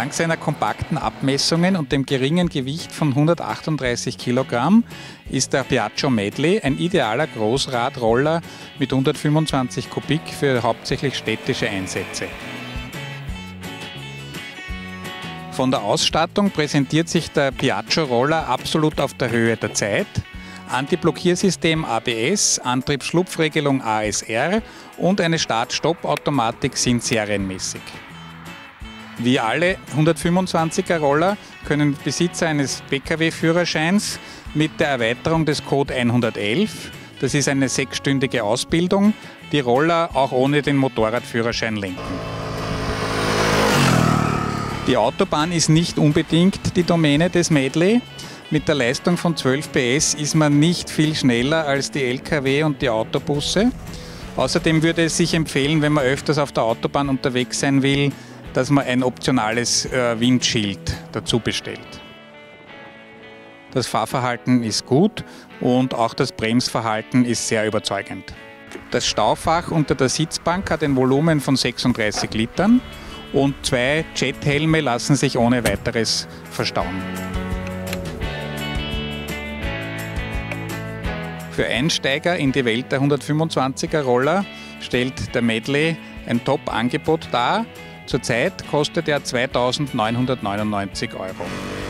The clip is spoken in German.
Dank seiner kompakten Abmessungen und dem geringen Gewicht von 138 Kilogramm ist der Piaggio Medley ein idealer Großradroller mit 125 Kubik für hauptsächlich städtische Einsätze. Von der Ausstattung präsentiert sich der Piaggio-Roller absolut auf der Höhe der Zeit. Antiblockiersystem ABS, Antriebsschlupfregelung ASR und eine Start-Stopp-Automatik sind serienmäßig. Wie alle 125er Roller können Besitzer eines Pkw-Führerscheins mit der Erweiterung des Code 111, das ist eine 6-stündige Ausbildung, die Roller auch ohne den Motorradführerschein lenken. Die Autobahn ist nicht unbedingt die Domäne des Medley. Mit der Leistung von 12 PS ist man nicht viel schneller als die Lkw und die Autobusse. Außerdem würde es sich empfehlen, wenn man öfters auf der Autobahn unterwegs sein will, dass man ein optionales Windschild dazu bestellt. Das Fahrverhalten ist gut und auch das Bremsverhalten ist sehr überzeugend. Das Staufach unter der Sitzbank hat ein Volumen von 36 Litern und 2 Jethelme lassen sich ohne weiteres verstauen. Für Einsteiger in die Welt der 125er Roller stellt der Medley ein Top-Angebot dar. Zurzeit kostet er 2.999 €.